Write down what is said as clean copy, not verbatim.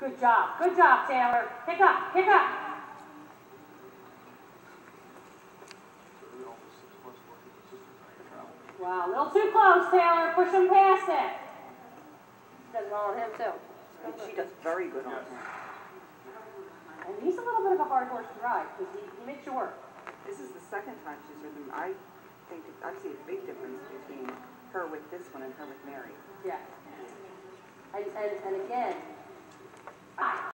Good job, Taylor. Pick up, pick up. Wow, a little too close, Taylor. Push him past it. She does well on him, too. She does very good on him. And he's a little bit of a hard horse to ride because he makes you work. This is the second time she's ridden. I think I see a big difference between her with this one and her with Mary. Yeah. And again,